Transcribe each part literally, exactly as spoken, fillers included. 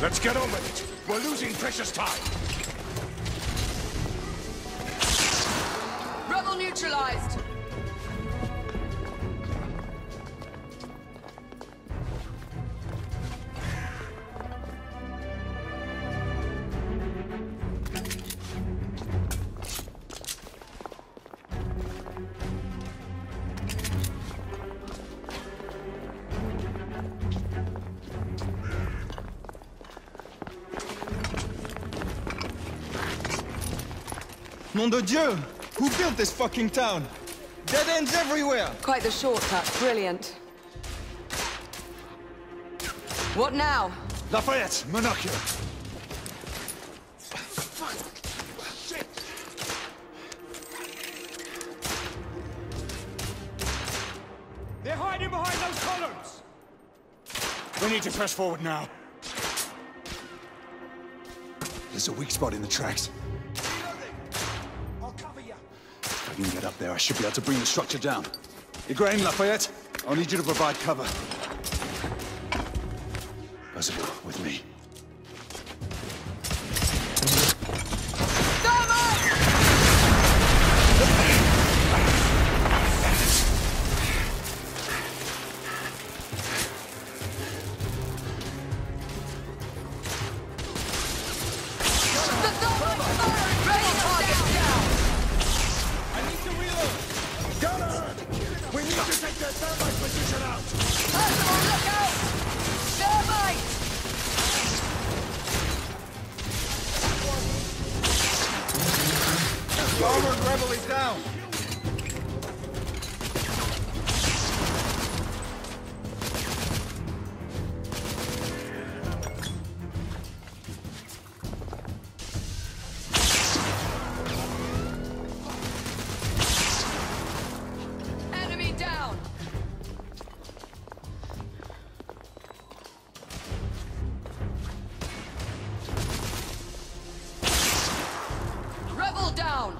Let's get on with it. We're losing precious time. Rebel neutralized. Nom de Dieu! Who built this fucking town? Dead ends everywhere! Quite the shortcut. Brilliant. What now? Lafayette, monocular. Shit! They're hiding behind those columns! We need to press forward now. There's a weak spot in the tracks. If I can get up there, I should be able to bring the structure down. Igraine, Lafayette, I'll need you to provide cover. Percival, with me. Armored rebel is down! Enemy down! Rebel down!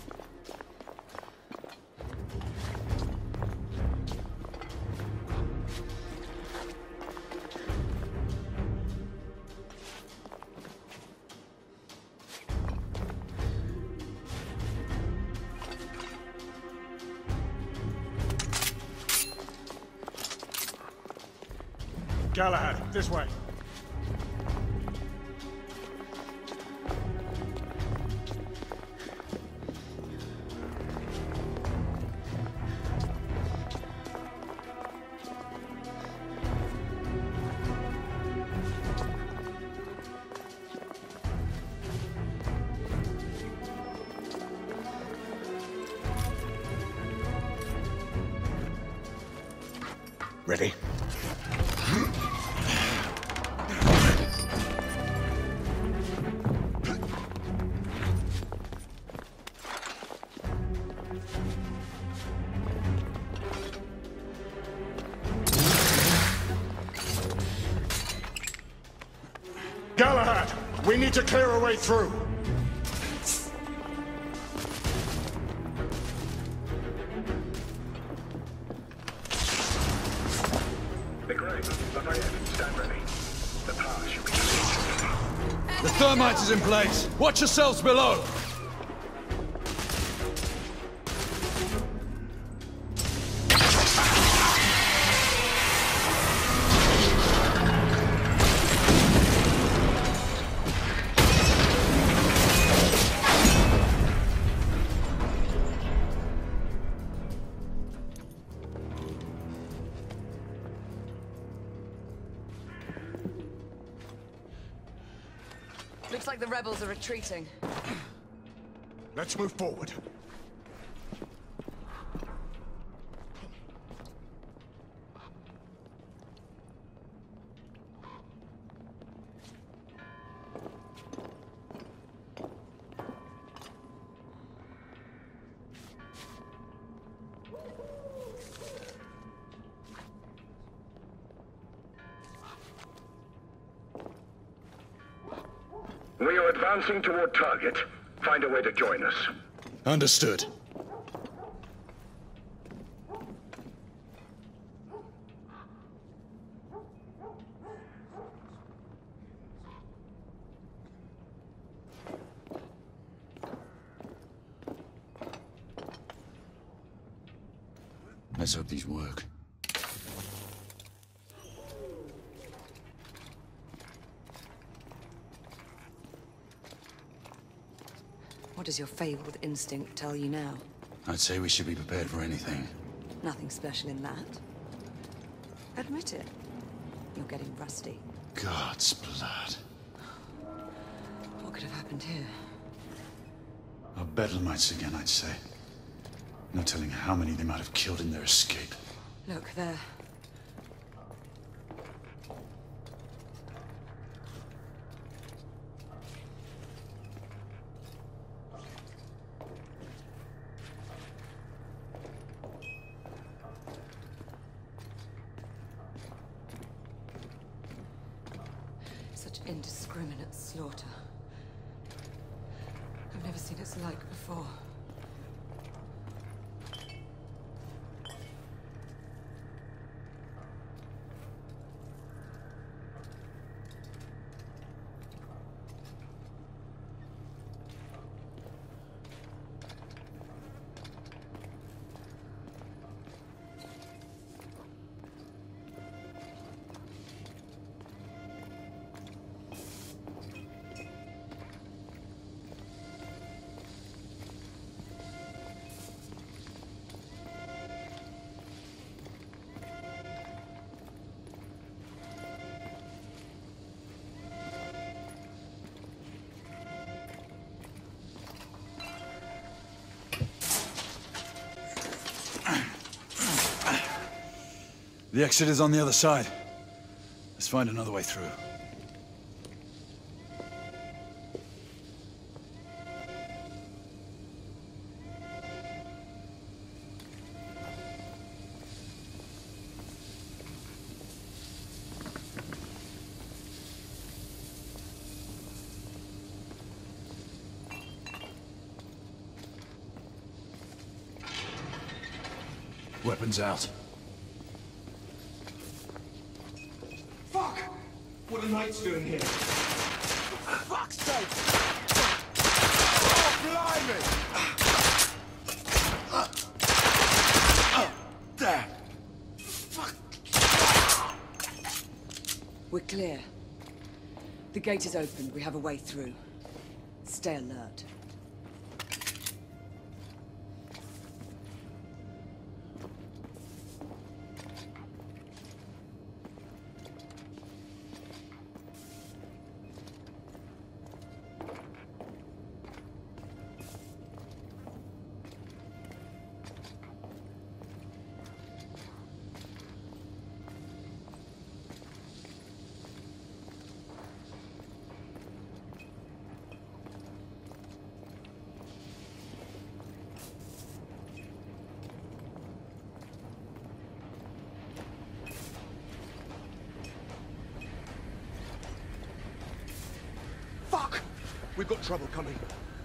Galahad, this way. Ready? Galahad, we need to clear a way through. The thermite is in place. Watch yourselves below. Looks like the rebels are retreating. Let's move forward. We are advancing toward target. Find a way to join us. Understood. Let's hope these work. What does your fabled instinct tell you now? I'd say we should be prepared for anything. Nothing special in that. Admit it. You're getting rusty. God's blood. What could have happened here? Our bedlamites again, I'd say. No telling how many they might have killed in their escape. Look, there. Such indiscriminate slaughter. I've never seen its like before. The exit is on the other side. Let's find another way through. Weapons out. Fuck! What are knights doing here? Fuck's sake! Oh, blimey! Damn! Fuck! We're clear. The gate is open. We have a way through. Stay alert. Fuck! We've got trouble coming.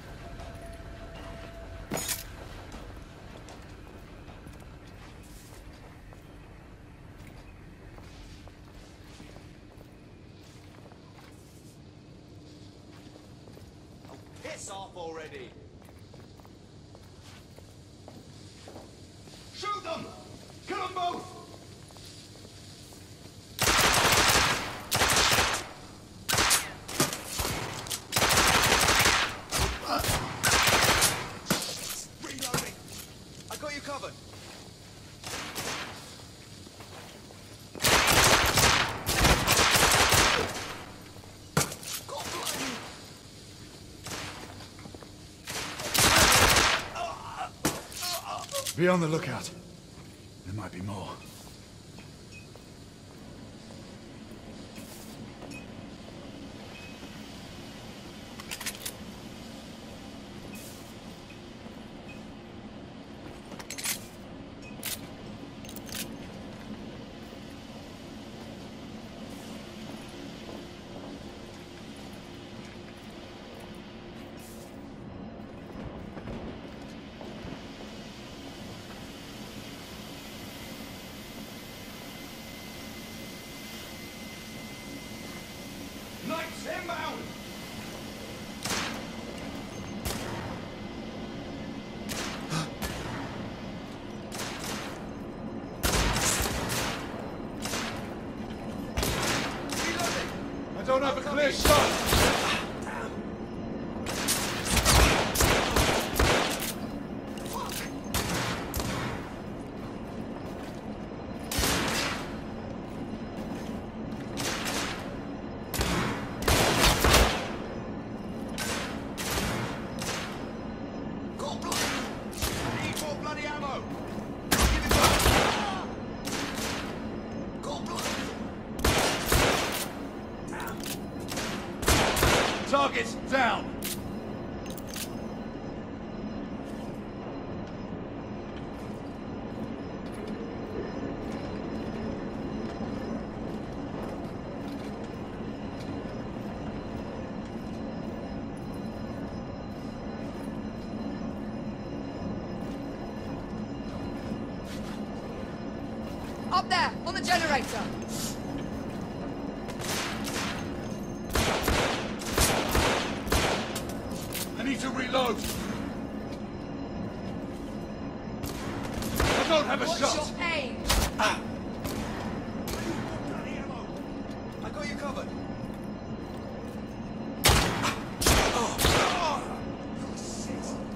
Oh, piss off already! Shoot them! Kill them both! Covered. Be on the lookout. There might be more. a shot! Targets down! Up there, on the generator! I need to reload! I don't have a What's shot! your aim? Ah. I got you covered. Oh. Oh. Shit.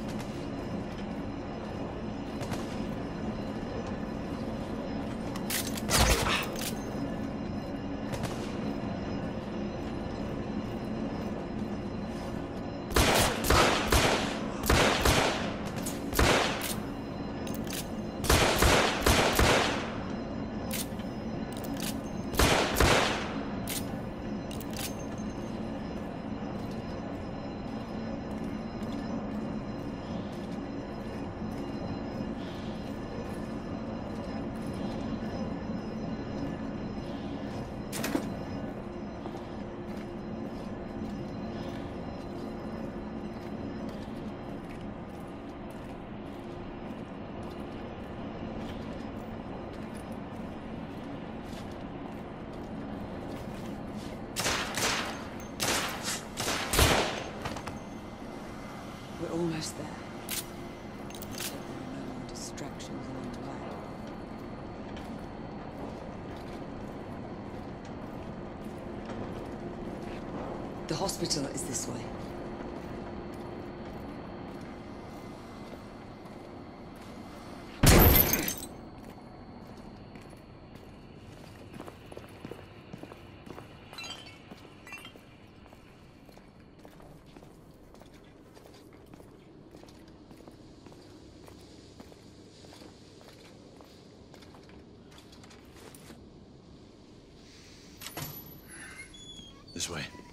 We're almost there. Let's hope there are no more distractions along the way. The hospital is this way. This way.